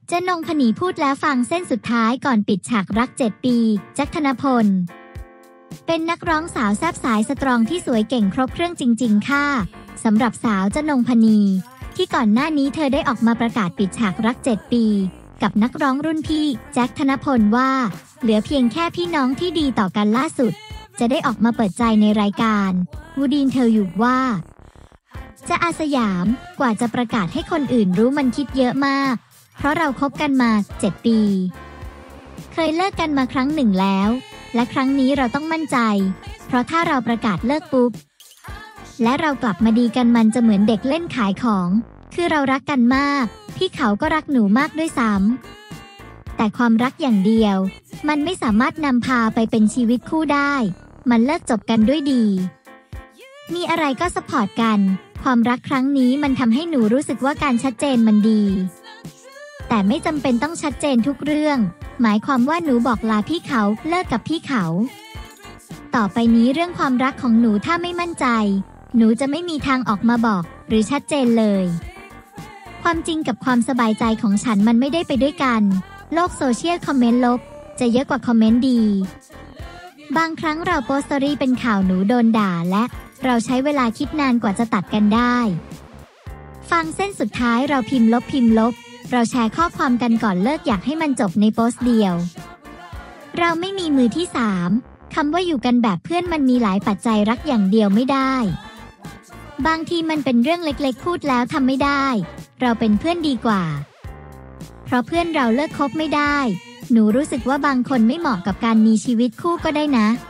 เจ๊นงพนีพูดแล้วฟังเส้นสุดท้ายก่อนปิดฉากรัก7 ปีแจ็คธนพลเป็นนักร้องสาวแซ่บสายสตรองที่สวยเก่งครบเครื่องจริงๆค่ะสำหรับสาวเจ๊นงพนีที่ก่อนหน้านี้เธอได้ออกมาประกาศปิดฉากรัก7 ปีกับนักร้องรุ่นพี่แจ็คธนพลว่าเหลือเพียงแค่พี่น้องที่ดีต่อกันล่าสุดจะได้ออกมาเปิดใจในรายการวูดีนเธออยู่ว่าจะอาสยามกว่าจะประกาศให้คนอื่นรู้มันคิดเยอะมากเพราะเราคบกันมา7 ปีเคยเลิกกันมาครั้งหนึ่งแล้วและครั้งนี้เราต้องมั่นใจเพราะถ้าเราประกาศเลิกปุ๊บและเรากลับมาดีกันมันจะเหมือนเด็กเล่นขายของคือเรารักกันมากพี่เขาก็รักหนูมากด้วยซ้ำแต่ความรักอย่างเดียวมันไม่สามารถนำพาไปเป็นชีวิตคู่ได้มันเลิกจบกันด้วยดีมีอะไรก็ซัพพอร์ตกันความรักครั้งนี้มันทำให้หนูรู้สึกว่าการชัดเจนมันดีแต่ไม่จำเป็นต้องชัดเจนทุกเรื่องหมายความว่าหนูบอกลาพี่เขาเลิกกับพี่เขาต่อไปนี้เรื่องความรักของหนูถ้าไม่มั่นใจหนูจะไม่มีทางออกมาบอกหรือชัดเจนเลยความจริงกับความสบายใจของฉันมันไม่ได้ไปด้วยกันโลกโซเชียลคอมเมนต์ลบจะเยอะกว่าคอมเมนต์ดีบางครั้งเราโพสต์สตอรี่เป็นข่าวหนูโดนด่าและเราใช้เวลาคิดนานกว่าจะตัดกันได้ฟังเส้นสุดท้ายเราพิมพ์ลบเราแชร์ข้อความกันก่อนเลิกอยากให้มันจบในโพสต์เดียวเราไม่มีมือที่3คำว่าอยู่กันแบบเพื่อนมันมีหลายปัจจัยรักอย่างเดียวไม่ได้บางทีมันเป็นเรื่องเล็กๆพูดแล้วทำไม่ได้เราเป็นเพื่อนดีกว่าเพราะเพื่อนเราเลิกคบไม่ได้หนูรู้สึกว่าบางคนไม่เหมาะกับการมีชีวิตคู่ก็ได้นะ